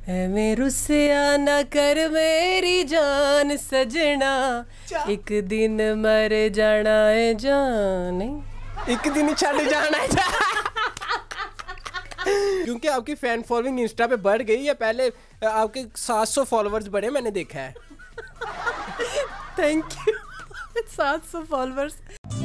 मैं रुसिया ना कर मेरी जान सजना, एक दिन मर जाना है जान, एक दिन ही छड़ जाना है क्योंकि आपकी फैन फॉलोइंग इंस्टा पे बढ़ गई है। पहले आपके 700 फॉलोअर्स बढ़े, मैंने देखा है। Thank you. 700 फॉलोअर्स।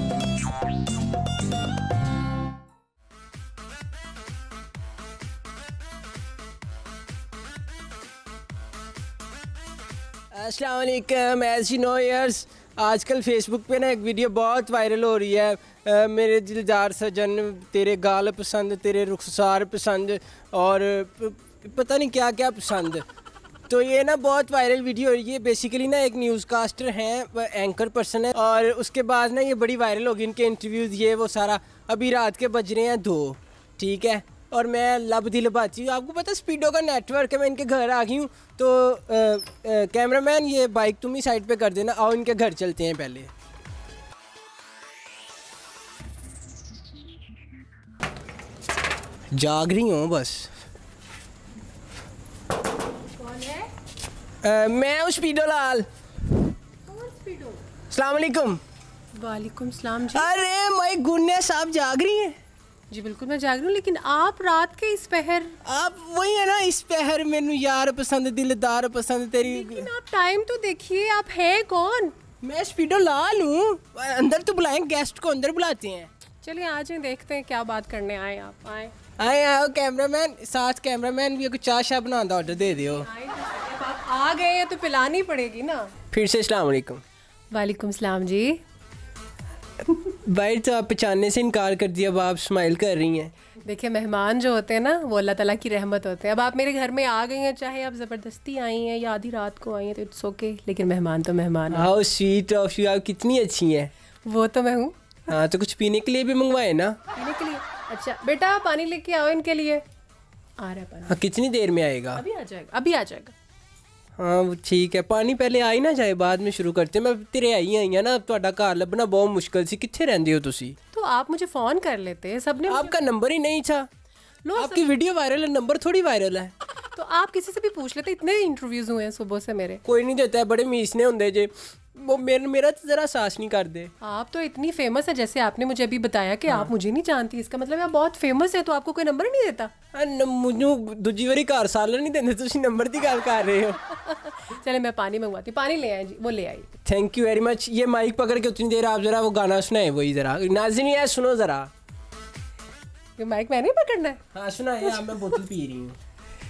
अस्सलाम वालेकुम। एज यू नो यार्स, आजकल फेसबुक पे ना एक वीडियो बहुत वायरल हो रही है। मेरे दिलदार सजन, तेरे गाल पसंद, तेरे रुखसार पसंद और पता नहीं क्या क्या पसंद। तो ये ना बहुत वायरल वीडियो हो रही है। बेसिकली ना एक न्यूज़ कास्टर हैं, एंकर पर्सन है, और उसके बाद ना ये बड़ी वायरल होगी, इनके इंटरव्यूज़ ये वो सारा। अभी रात के बज रहे हैं 2, ठीक है, और मैं लबदी लबाची हूँ। आपको पता स्पीडो का नेटवर्क है, मैं इनके घर आ गई हूँ। तो कैमरामैन ये बाइक तुम ही साइड पे कर देना। आओ इनके घर चलते हैं पहले। जाग रही हूँ बस। कौन है? मैं हूँ स्पीडो लाल। कौन स्पीडो? अस्सलाम वालेकुम। वालेकुम सलाम जी। अरे माय गुडनेस, आप जाग रही हैं? जी बिल्कुल मैं जाग रही हूँ, लेकिन आप रात के इस पहर। आप वही है ना, इस पहर मैनू यार पसंद, दिलदार पसंद तेरी। लेकिन आप टाइम तो देखिए, आप हैं कौन? मैं स्पीडो लाल हूँ। अंदर तो बुलाएं, गेस्ट को अंदर बुलाते हैं। चलिए आज ही देखते हैं क्या बात करने आए आप। आए आए आओ कैमरामैन, साथ कैमरामैन भी चाय शाह बनाने का ऑर्डर दे दियो। आप आ गए हैं तो पिलानी पड़ेगी ना। फिर से अस्सलाम वालेकुम। वालेकुम सलाम जी। भाई तो आप पहचानने से इनकार कर दिया, अब आप स्माइल कर रही हैं। देखिए मेहमान जो होते हैं ना वो अल्लाह ताला की रहमत होते हैं। अब आप मेरे घर में आ गई हैं, चाहे आप ज़बरदस्ती आई हैं या आधी रात को आई हैं, तो इट्स ओके, लेकिन मेहमान तो मेहमान है। हाउ स्वीट ऑफ यू, आप कितनी अच्छी हैं। वो तो मैं हूँ। हाँ तो कुछ पीने के लिए भी मंगवाए ना। पीने के लिए? अच्छा बेटा पानी लेके आओ इनके लिए। आ रहा है पानी। हाँ कितनी देर में आएगा? अभी आ जाएगा, अभी आ जाएगा। हाँ ठीक है, पानी पहले आ ही ना जाए, बाद में शुरू करते। मैं तेरे आई है ना, ਤੁਹਾਡਾ ਘਰ ਲੱਭਣਾ बहुत मुश्किल सी। कित्थे रहंदे हो तुसी? तो आप मुझे फ़ोन कर लेते। सबने आपका नंबर ही नहीं था। आपकी वीडियो वायरल है, नंबर थोड़ी वायरल है। तो आप किसी से भी पूछ लेते। इतने इंटरव्यूज हुए हैं सुबह से मेरे। कोई नहीं देता है, बड़े मीसने होंगे जे। वो मेरा तो ज़रा सास नहीं कर दे। आप तो इतनी फेमस है, जैसे आपने मुझे अभी बताया कि आप मुझे नहीं जानती, इसका मतलब आप बहुत फेमस है, तो आपको कोई नंबर नहीं देता? मुझे दूजी बारी घर साल नहीं देंगे, तुम नंबर की गल कर रहे हो। चले मैं पानी मंगवाती हूँ। पानी ले आए जी, वो ले आई। Thank you very much. ये माइक पकड़ के उतनी देर आप ज़रा वो गाना सुनाए, वही ज़रा नाज़रीन है, सुनो ज़रा। ये माइक मैंने ही पकड़ना है? हाँ सुनाए, मैं बोतल पी रही हूँ।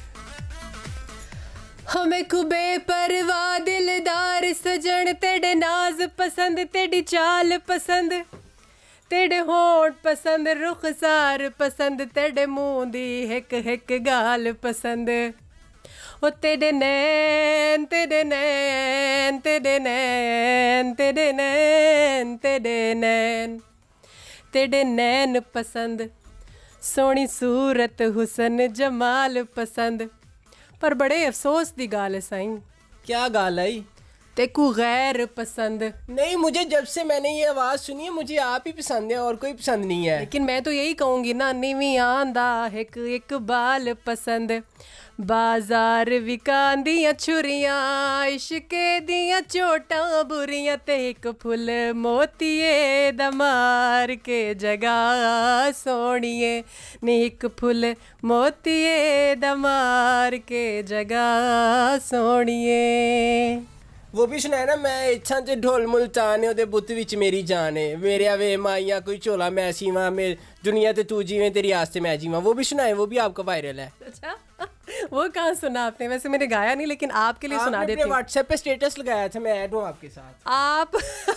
हमें कुबे परवाह दिलदार सजन, तेरे नाज पसंद, तेरी चाल पसंद, तेरे होंठ पसंद, रुखसार पसंद, तेरे मुंह दी हिक हिक गाल पसंद, ओ तेरे नैन तेरे नैन तेरे नैन तेरे नैन तेरे नैन तेरे नैन पसंद, सोहनी सूरत हुसन जमाल पसंद। पर बड़े अफसोस दी गाल है साईं। क्या गाल आई? तेकू गैर पसंद नहीं। मुझे जब से मैंने ये आवाज़ सुनी है, मुझे आप ही पसंद है और कोई पसंद नहीं है। लेकिन मैं तो यही कहूँगी ना, नीवी आंदा एक इकबाल पसंद, बाजार विकांदियां छुरियां, इश्के दियां चोटां बुरियां, ते एक फुल मोतिये दमार के जगह सोनिए, नी एक फुल मोतिये दमार के जगह सोनिए। वो भी सुनाया ना, मैं इच्छा च ढोल मुल्तान ओदे बुत विच मेरी जान है, मेरे आवे माइया कोई झोला मैं सीवा, मेरे दुनिया ते तू जीवे तेरी आस्ते मैं जीवा। वो भी सुनाए, वो भी आपका वायरल है। अच्छा वो कहाँ सुना आपने? वैसे मैंने गाया नहीं, लेकिन आपके लिए सुना देती हूँ। व्हाट्सएप पे स्टेटस लगाया था, मैं ऐड हूँ आपके साथ। आप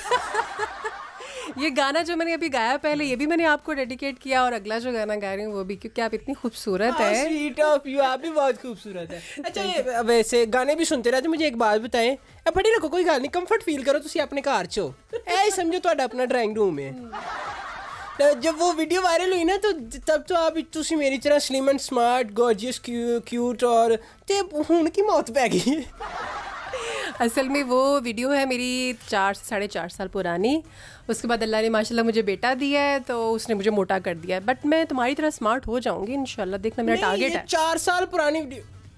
ये गाना जो मैंने अभी गाया पहले, ये भी मैंने आपको डेडिकेट किया, और अगला जो गाना गा रही हूँ वो भी, क्योंकि आप इतनी खूबसूरत है। स्वीट ऑफ यू, आप भी बहुत खूबसूरत है। अच्छा ये वैसे गाने भी सुनते रहते, मुझे एक बात बताएं। फड़ी रखो, कोई गल नहीं, कंफर्ट फील करो, तुसी अपने घर चो ऐ समझो तुहाडा अपना ड्राइंग रूम है। जब वो वीडियो वायरल हुई ना, तो तब तो आप तुसी मेरी तरह slim and smart, gorgeous, cute, और ते हुन की मौत पै गई। असल में वो वीडियो है मेरी 4 से 4.5 साल पुरानी। उसके बाद अल्लाह ने माशाल्लाह मुझे बेटा दिया है, तो उसने मुझे मोटा कर दिया है। बट मैं तुम्हारी तरह स्मार्ट हो जाऊंगी इंशाल्लाह, देखना मेरा टारगेट है। 4 साल पुरानी वीडियो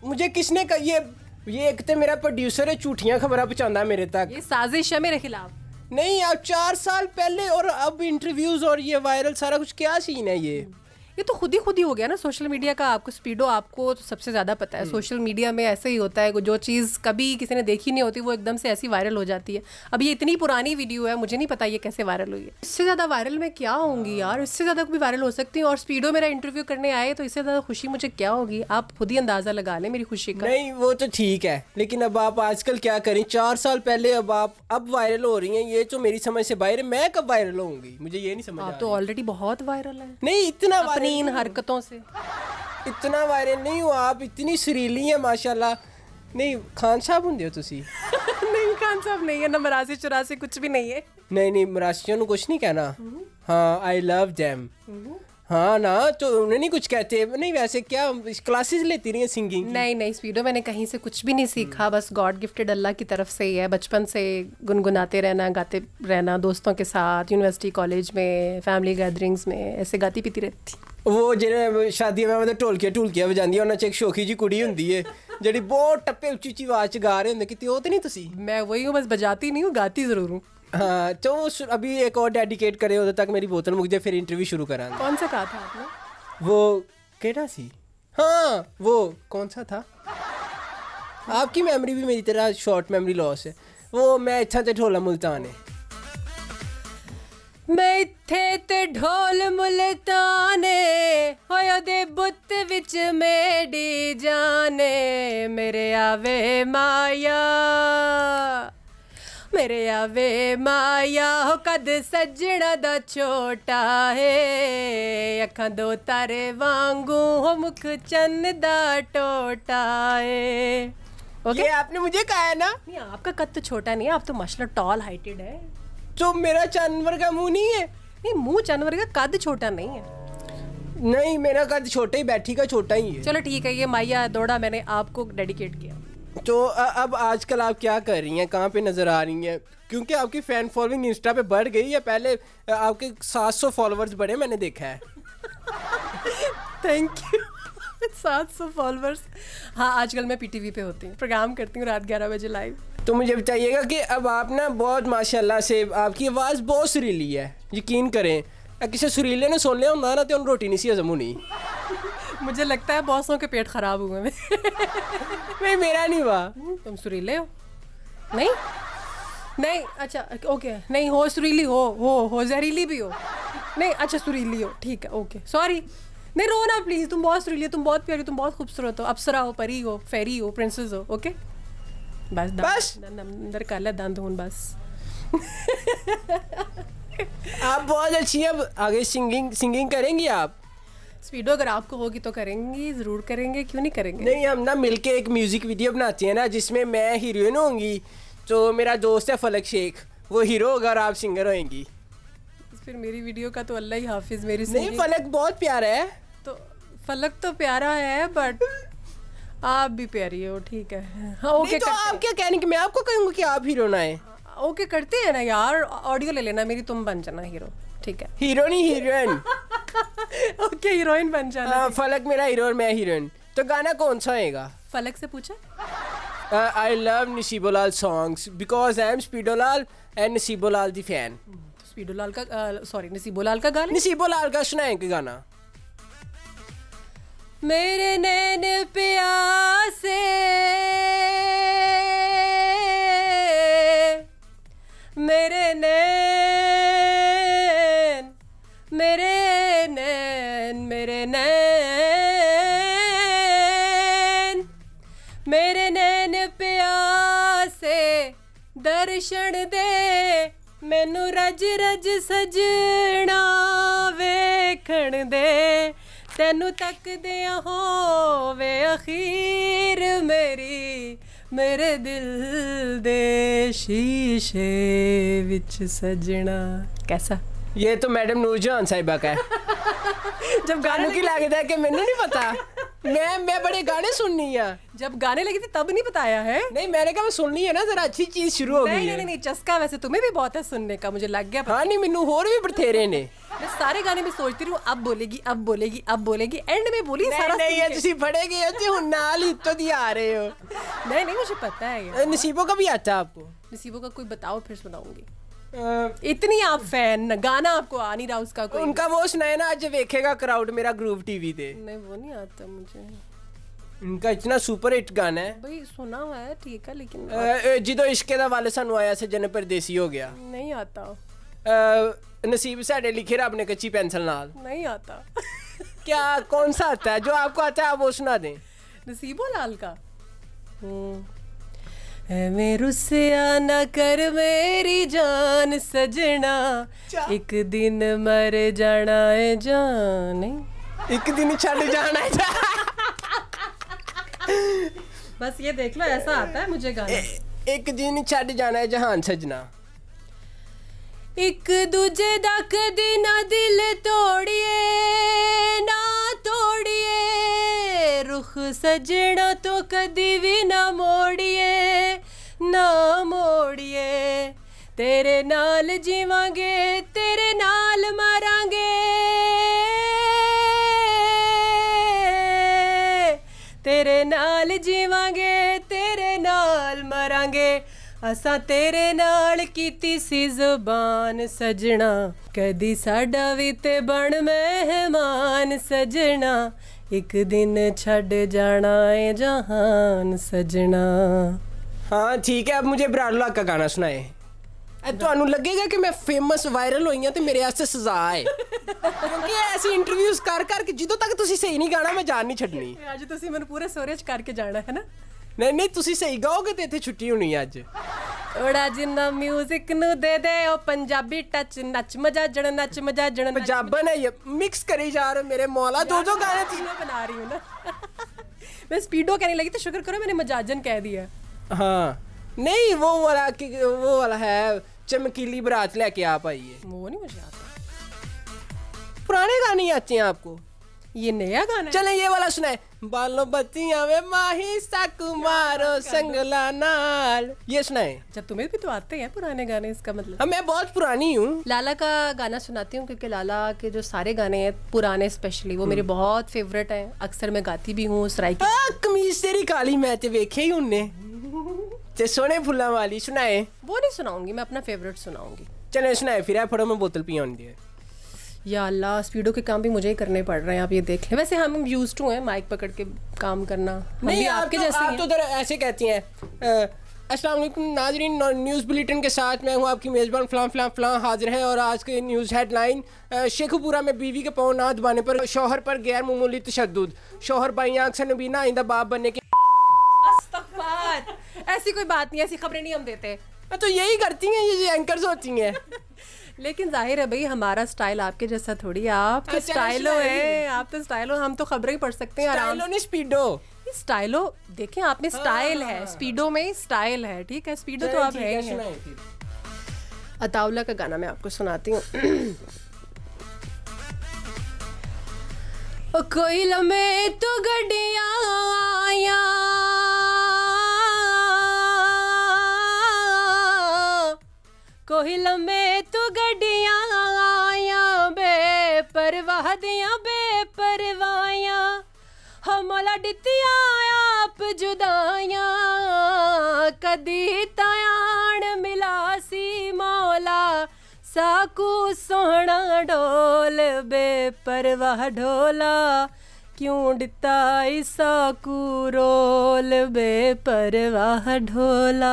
मुझे किसने ये एक तो मेरा प्रोड्यूसर है, झूठियां खबरें पहुंचाता है मेरे तक। ये साजिश है मेरे खिलाफ। नहीं, अब 4 साल पहले और अब इंटरव्यूज और ये वायरल सारा कुछ, क्या सीन है ये तो खुद ही हो गया ना सोशल मीडिया का। आपको स्पीडो आपको तो सबसे ज़्यादा पता है, सोशल मीडिया में ऐसे ही होता है, जो चीज़ कभी किसी ने देखी नहीं होती वो एकदम से ऐसी वायरल हो जाती है। अब ये इतनी पुरानी वीडियो है, मुझे नहीं पता ये कैसे वायरल हुई है। इससे ज़्यादा वायरल मैं क्या होंगी यार, इससे ज़्यादा भी वायरल हो सकती हूँ। और स्पीडो मेरा इंटरव्यू करने आए तो इससे ज़्यादा खुशी मुझे क्या होगी, आप खुद ही अंदाज़ा लगा लें मेरी खुशी का। नहीं वो तो ठीक है, लेकिन अब आप आजकल क्या करें, 4 साल पहले अब वायरल हो रही हैं, ये तो मेरी समझ से बाहर है। मैं कब वायरल होंगी, मुझे ये नहीं समझ आ रहा। आप तो ऑलरेडी बहुत वायरल है। नहीं, इतना अपनी इन हरकतों से इतना वायरल नहीं हुआ। आप इतनी सुरीली हैं माशाल्लाह। नहीं, खान साहब होंगे हो तुसी? नहीं, खान साहब नहीं है ना, मरासी चुरासी कुछ भी नहीं है। नहीं, मरासियों को कुछ नहीं कहना। हाँ, आई लव देम। हाँ ना, तो उन्हें नहीं कुछ कहते। नहीं, वैसे क्या क्लासेस लेती रही है सिंगिंग? नहीं स्पीडो मैंने कहीं से कुछ भी नहीं सीखा, बस गॉड गिफ्टेड अल्लाह की तरफ से ही है। बचपन से गुनगुनाते रहना, गाते रहना, दोस्तों के साथ, यूनिवर्सिटी कॉलेज में, फैमिली गैदरिंग्स में ऐसे गाती पीती रहती। वो जिन्हें शादियों में मतलब ढोलकियां वजांदियां, उन्हां च एक शौकी जी कुड़ी हुंदी है ਜਿਹੜੀ बहुत टप्पे उच्ची आवाज च गा रहे होंगे। कितनी वो तो नहीं तुसी? मैं वही हूँ, बस बजाती नहीं हूँ, गाती जरूर हूँ। हाँ, तो अभी एक और डेडिकेट करे, उधर तक मेरी बोतल मुक जाए, फिर इंटरव्यू शुरू करांगे। कौन सा कहा था आपने? वो केड़ा सी? हाँ, वो कौन सा था? आपकी मेमोरी भी मेरी तरह शॉर्ट मेमोरी लॉस है। वो मैं इत्थे ते ढोला मुल्तान है, मैं इत्थे ते ढोल मुल्ताने होयो दे बुत विच मेरी जाने, मेरे आवे माया हो कद सजना दा छोटा है, अखां दो तारे वांगू हो मुख चन्न दा टोटा है। ओके, ये आपने मुझे कहा है ना? नहीं, आपका कद तो छोटा नहीं है, आप तो माशाल्लाह टॉल हाइटेड है। तो मेरा जानवर का मुंह नहीं है? नहीं, मुंह जानवर का, कद छोटा नहीं है। नहीं, मेरा कद छोटा ही, बैठी का छोटा ही है। चलो ठीक है, ये माया दौड़ा मैंने आपको डेडिकेट किया। तो अब आजकल आप क्या कर रही हैं, कहाँ पे नज़र आ रही हैं? क्योंकि आपकी फ़ैन फॉलोइंग इंस्टा पे बढ़ गई है। पहले आपके 700 फॉलोअर्स बढ़े, मैंने देखा है। Thank you. 700 फॉलोअर्स। हाँ, आजकल मैं पीटीवी पे होती हूँ, प्रोग्राम करती हूँ रात 11 बजे लाइव। तो मुझे बताइएगा कि अब आप ना बहुत माशाल्लाह से, आपकी आवाज़ बहुत सुरीली है, यकीन करें। किसी सुरीले ने सुन लिया होंगे ना तो उन रोटी नहीं सी हजम होनी। मुझे लगता है बॉसों के पेट खराब हुए में। नहीं, मेरा नहीं हुआ। तुम सुरीले हो? नहीं, अच्छा ओके, नहीं हो सुरीली, हो जहरीली भी हो। नहीं, अच्छा सुरीली हो, ठीक है, ओके, सॉरी। नहीं रो ना प्लीज, तुम बहुत सुरीली हो, तुम बहुत प्यारी, तुम बहुत खूबसूरत हो, अप्सरा हो, परी हो, फेरी हो, प्रिंसेस हो। ओके, बस अंदर काला दंद हूं बस। आप बहुत अच्छी हैं। आगे सिंगिंग करेंगी आप? स्पीडो अगर आपको होगी तो करेंगी, जरूर करेंगे, क्यों नहीं करेंगे। नहीं, हम ना मिलके एक म्यूजिक वीडियो बनाते हैं ना, जिसमें मैं हीरोइन होंगी, तो मेरा दोस्त है फलक शेख, वो हीरो होगा और आप सिंगर होंगी। फिर मेरी वीडियो का तो अल्लाह ही हाफिज। मेरी नहीं, फलक बहुत प्यारा है। तो फलक तो प्यारा है, बट आप भी प्यारी हो, ठीक है। हाँ, ओके, तो आप क्या कहने की, मैं आपको कहूँगा कि आप हीरो ना है। ओके, करते हैं ना यार, ऑडियो ले लेना मेरी, तुम बन जाना हीरो, ठीक है। हीरो नहीं, हीरोइन। ओके, हीरोइन बन जाना। हाँ, फलक मेरा हीरो और मैं हीरोइन। तो गाना कौन सा होएगा? फलक से पूछा। I love Nasibulal songs because I am Speedolal and Nasibulal the fan. स्पीडोलाल का सॉरी नसीबोलाल का गाना। नसीबुलाल का सुनाएं कि गाना। मेरे नैन प्यासे मेरे नैन मेरे नैन मेरे नैन मेरे नैन प्यासे दर्शन दे मैनू रज रज सजना वेखण दे तैनू तकदिया होवे अखीर मेरी मेरे दिल दे शीशे विच सजना। कैसा? ये तो मैडम नूरजहान साहिबा का है। जब गानों की लागत है कि मैंने नहीं पता। मैं बड़े गाने सुननी है। जब गाने लगी थी तब नहीं बताया है? नहीं मैंने कहा सुननी है ना, जरा अच्छी चीज शुरू हो गई है। नहीं, चस्का वैसे तुम्हें भी बहुत है सुनने का, मुझे लग गया। हाँ नहीं मैनू होर भी बथेरे ने। मैं सारे गाने में सोचती रहूं अब बोलेगी एंड में बोली सारा। नहीं है तुसी पढ़ेगे अच्छे हुन नाल ही तो दी आ रहे हो। नहीं मुझे पता है। नसीबों का भी आता है आपको? नसीबों का कोई बताओ फिर सुनाऊंगी। इतनी आप फैन, गाना आपको आ नहीं रहा उसका कोई? उनका वो सुनाए ना, आज देखेगा क्राउड मेरा ग्रूव टीवी पे। नहीं वो नहीं आता मुझे। उनका इतना सुपर हिट गाना है भाई, सुना हुआ है ठीक है, लेकिन जिदो इश्के दा वाले सानू आया से जन परदेसी हो गया। नहीं आता। नसीब साडे लिखे रब ने कच्ची पेंसिल नाल। नहीं आता। क्या कौन सा आता है? जो आपको आता है आप वो सुना दें। नसीबो लाल का मैं रुसिया ना कर मेरी जान सजना, एक दिन मर जाना है जान, एक दिन छड़ जाना है बस ये देख लो, ऐसा आता है मुझे गाना। एक दिन छड़ जाना है जहान सजना। एक दूजे दा कदी ना दिल तोड़िए ना तोड़िए, रुख सजना तो कदी भी ना मोड़िए ना मोड़िए, तेरे नाल जीवांगे तेरे नाल मरांगे, तेरे नाल जीवांगे तेरे नाल मरांगे, असा तेरे नाल कीती सी जुबान सजना, कदी साडा भी ते बन मेहमान सजना, एक दिन छड़ जाना है जहान सजना। हाँ ठीक है, अब मुझे ब्राडला का गाना सुनाए। तो लगेगा कि मैं फेमस वायरल हुई हूं तो मेरे वास्ते सजा है क्योंकि ऐसे इंटरव्यूज कर के जिदों तक तुसी सही नहीं गाना मैं जान नहीं छड्डनी। आज तुसी मैंने पूरे सोरेज करके जाना है ना। नहीं तुसी सही गाओगे तो इत्थे छुट्टी होनी है अज। थोड़ा जिन्ना म्यूजिक नु दे दे ओ पंजाबी टच, नच मजाजण नच मजाजण। पंजाबन है ये मिक्स करी जा रहे मेरे मौला, दो गाने बना रही हूँ ना मैं स्पीडो कहने लगी तो शुक्र करो मैंने मजाजन कह दिया। हाँ नहीं वो वाला है चमकीली बारात लेके आप आइए, वो नहीं मुझे आता। पुराने गाने आते हैं आपको? ये नया गाना? चले ये वाला सुनाए, बालो बत्तियां में माही साकुमारो संगला नाल, ये सुनाए। जब तुम्हें भी तो आते हैं पुराने गाने, इसका मतलब। मैं बहुत पुरानी हूँ। लाला का गाना सुनाती हूँ क्योंकि लाला के जो सारे गाने हैं पुराने स्पेशली वो मेरे बहुत फेवरेट हैं, अक्सर मैं गाती भी हूँ। कमीज तेरी काली मैं ते वेखे ही उन्ने ते सोने फुल्ला वाली सुनाए। वो नहीं सुनाऊंगी, मैं अपना फेवरेट सुनाऊंगी। चले सुनाए फिर फड़ो मैं बोतल पिया दिए। या अल्लाह, स्पीडो के काम भी मुझे ही करने पड़ रहे हैं, आप ये देख लें। वैसे हम यूज टू हैं माइक पकड़ के काम करना। नहीं आपके जैसे आप तो ऐसे कहती हैं। अस्सलाम वालेकुम नाज़रीन, न्यूज़ बुलेटिन के साथ मैं हूँ आपकी मेज़बान फलां हाजिर है। और आज के न्यूज़ हेडलाइन, शेखुपुरा में बीवी के पाँव ना दबाने पर शौहर पर गैर मामूली तशद्दुद, शौहर बाई आँख से नबीना आइंदा बाप बनने के। ऐसी कोई बात नहीं, ऐसी खबरें नहीं हम देते। तो यही करती हैं ये एंकर्स होती हैं लेकिन जाहिर है भाई हमारा स्टाइल आपके जैसा थोड़ी है। आप तो स्टाइलो है, आप तो स्टाइलो, हम तो खबरें ही पढ़ सकते हैं आराम से। स्पीडो स्टाइलो देखें आप में स्टाइल है, स्पीडो में स्टाइल है, ठीक है। स्पीडो तो आप है ही हैं। अताउल्ला का गाना मैं आपको सुनाती हूँ। कोई लम्हे तो गड्डियां आया, कोई लम्हे तो गड्डियां आया, बेपरवाह दियां बेपरवाहियां, हमला दित्तियां आप जुदाइयां, कदी तायान मिलासी मौला, साकू सोहना ढोल बेपरवाह ढोला, क्यों दिता साकू रोल बेपरवाह ढोला।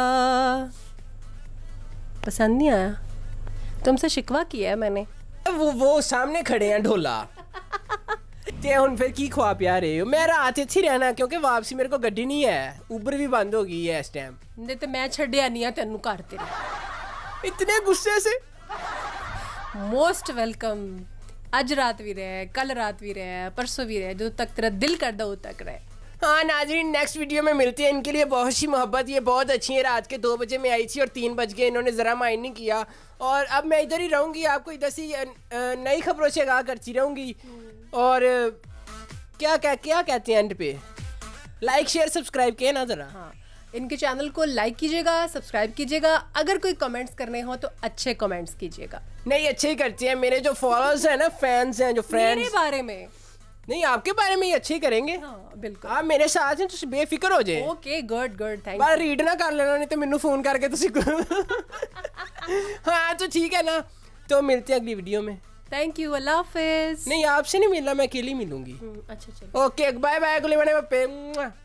पसंद नहीं आया? तुमसे शिकवा किया है मैंने। वो सामने खड़े हैं ढोला ते हुन फिर की ख्वा पिया रहे हो? मैं रात इत्थे रहना क्योंकि वापसी मेरे को गड्डी नहीं है, उबर भी बंद हो गई है इस टाइम। नहीं तो मैं छड्डिया नहीं तेनू घर तेरे। इतने गुस्से से? Most welcome. अज रात भी रहे, कल रात भी रहे, परसों भी रहे, जो तक तेरा दिल कर दो तक रहे। हाँ नाज़रीन, नेक्स्ट वीडियो में मिलते हैं। इनके लिए बहुत सी मोहब्बत, ये बहुत अच्छी है। रात के 2 बजे में आई थी और 3 बज गए, इन्होंने ज़रा माइंड नहीं किया। और अब मैं इधर ही रहूँगी, आपको इधर से नई खबरों से आगाह करती रहूँगी। और क्या कहते हैं एंड पे? लाइक शेयर सब्सक्राइब किए ना जरा। हाँ, इनके चैनल को लाइक कीजिएगा, सब्सक्राइब कीजिएगा। अगर कोई कमेंट्स करने हो तो अच्छे कमेंट्स कीजिएगा। नहीं, अच्छे ही करते हैं। मेरे जो फॉलोअर्स हैं ना, फैंस हैं, जो फ्रेंड्स, मेरे बारे में नहीं आपके बारे में ही अच्छे ही करेंगे। हाँ बिल्कुल, आप मेरे साथ हैं, तुम बेफिक्र हो जाए। ओके गुड थैंक बार रीड ना कर लेना, नहीं तो मैनू फोन करके हाँ तो ठीक है ना, तो मिलते हैं अगली वीडियो में। थैंक यू, अल्लाह हाफिज। नहीं आपसे नहीं मिलना, मैं अकेली मिलूंगी। अच्छा चलो, ओके बाय बाय, अगले बने पे।